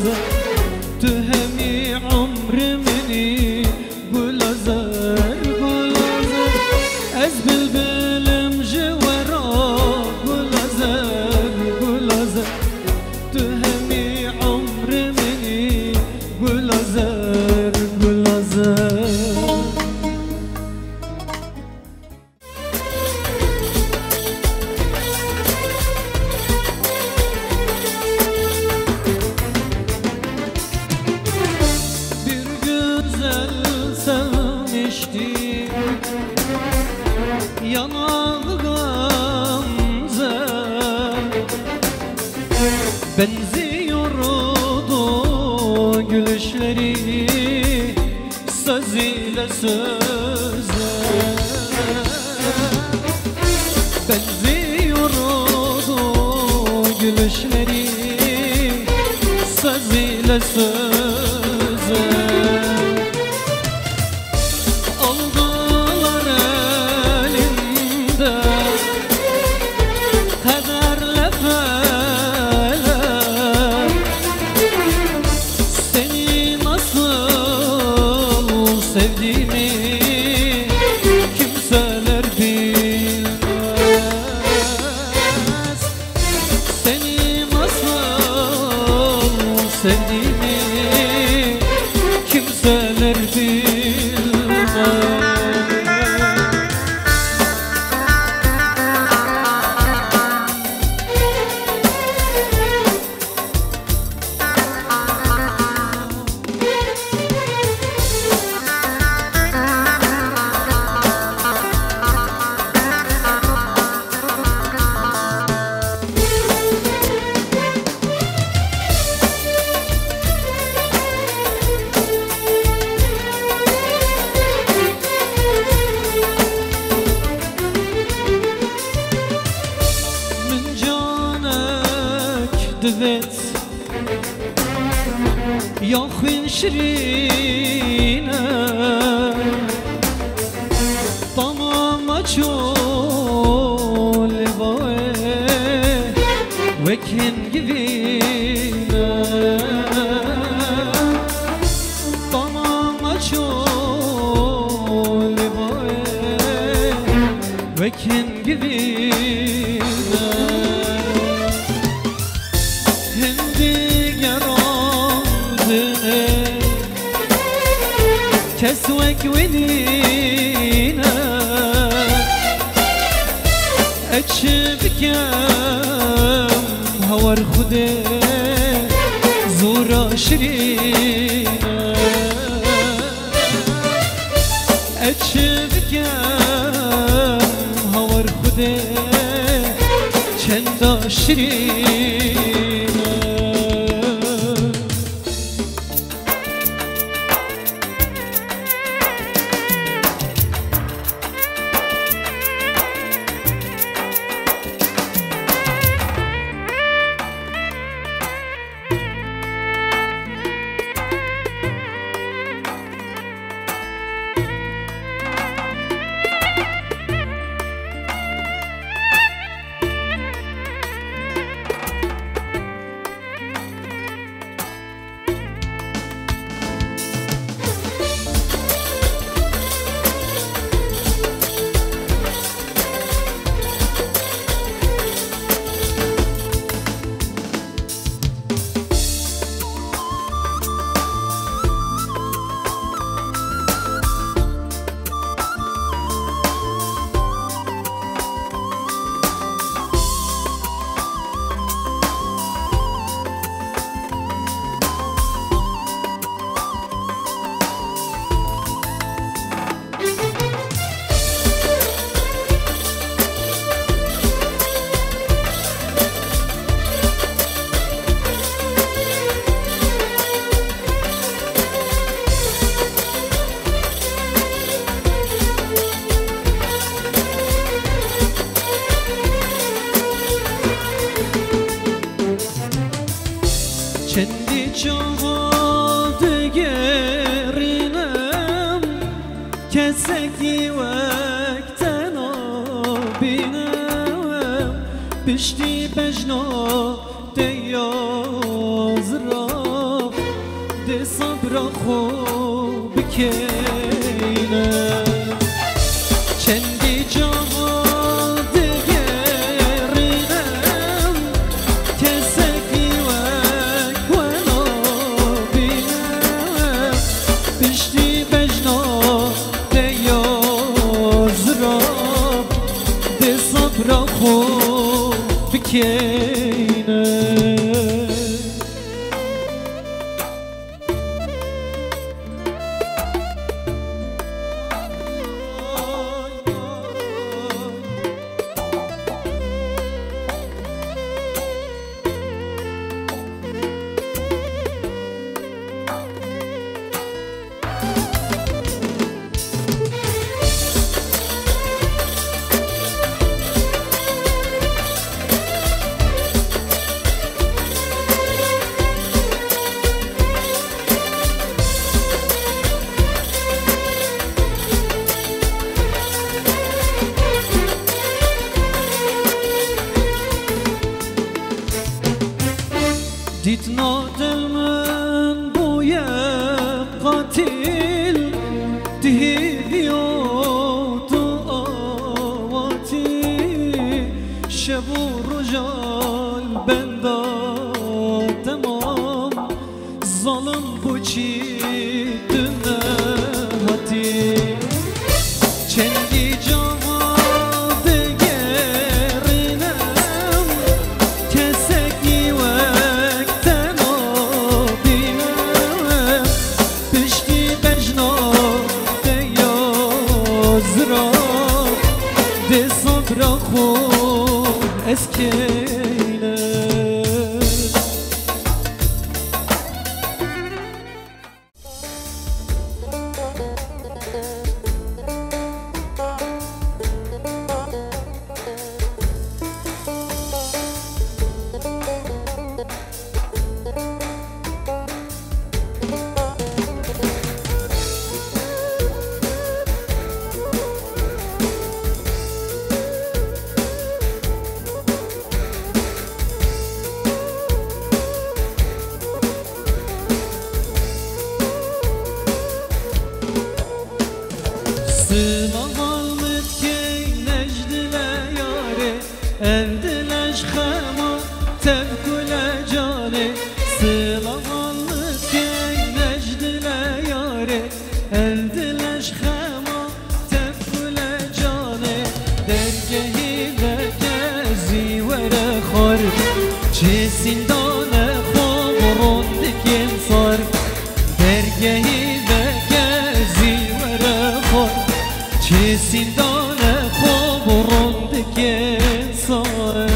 azar Tu hemi umri meni gul azar Ez bülbülüm jivara gul azar Tu hemi umri meni gul azar Yanağı gamze benziyordu gülüşleri söz ile söze benziyordu gülüşleri söz ile söze Sevdiğimi kimseler bilmez Seni nasıl sevdiğimi kimseler bilmez دوت يا خوين شرينة طمام أجول بوي وكن جبينة طمام أجول بوي وكن جبينة كسوك ولينا أتشبك هور خده زورا شرينا أتشبك هور خده چندا شرينا Kendi çavadı gerinem Keseki vekten abinem Pişti pejna deyaz ra ده صبر خوب بکنه چندی جوان دگرینم کسکی وک ولا بینم بشتی بجنا ده یاز را ده صبر خوب بکنه دید نادل من بوی قاتل دهیدی و دعواتی شب و رجال بندا تمام ظالم بوچی دنه هاتی چندی جوان دگرینم کسکی ده صبر خوب اسکنه Sılam almet key necdile yare Evdileş khema tevkule cane Sılam almet key necdile yare Evdileş khema tevkule cane Dergehi ve kezi vere khar Çesindane khomron dikin sar Dergehi ve kezi vere khar چسیندانه خوب رندگی ساره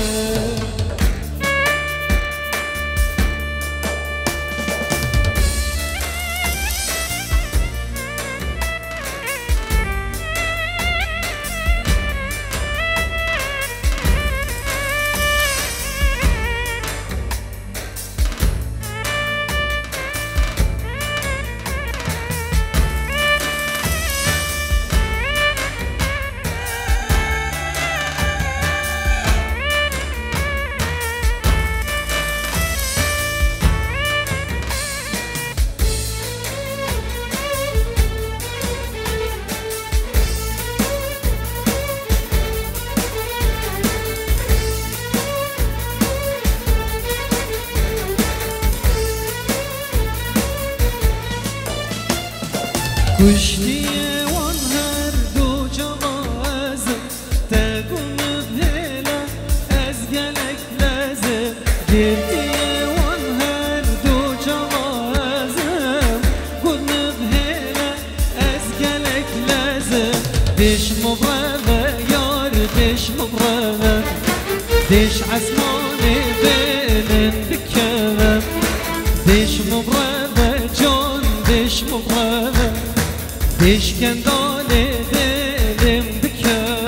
کشتیه وان هر دو جوازم تگون بهله از گلک لازم گردیه وان هر دو جوازم گون بهله از گلک لازم دیش مبرمه یار دیش مبرمه دیش عزمانه بینن بکمم دیش مبرمه جان دیش مبرمه دیش کندانه دلم بکن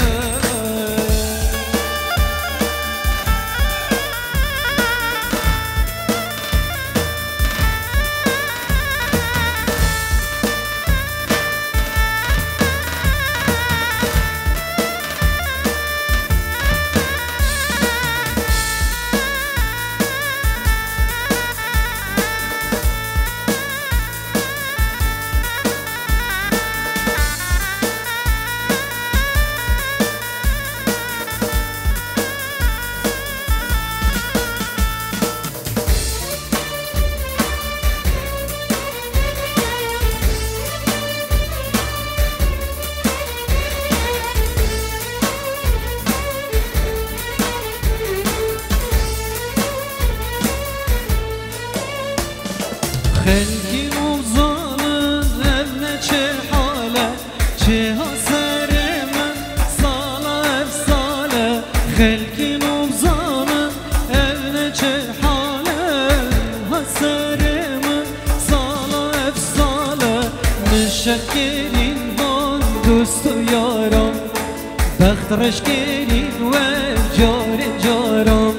خلقی مبزانın evne çe hale çe hasere men sala efsale خلقی مبزانın evne çe hale hasere men sala efsale مشکرین van دوست و یارم بخت رشکرین و جار جارم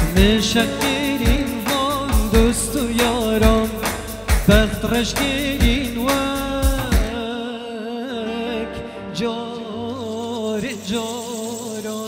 مشکرین van دوست و یارم بخت رشکرین